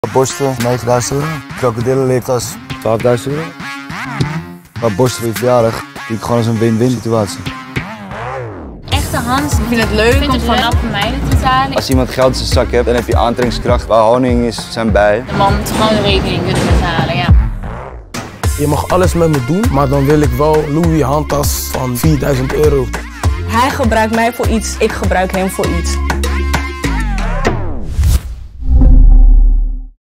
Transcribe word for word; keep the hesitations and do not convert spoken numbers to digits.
Borsten, negenduizend euro. Krokodillenliptas, twaalfduizend euro. Maar borsten voor je verjaardag, die ik gewoon als een win-win situatie. Echte Hans, ik vind het leuk om vanaf mij te betalen. Als iemand geld in zijn zak hebt, dan heb je aantrekkingskracht. Waar honing is, zijn bij. De man moet gewoon de rekening kunnen betalen, ja. Je mag alles met me doen, maar dan wil ik wel Louis handtas van vierduizend euro. Hij gebruikt mij voor iets, ik gebruik hem voor iets.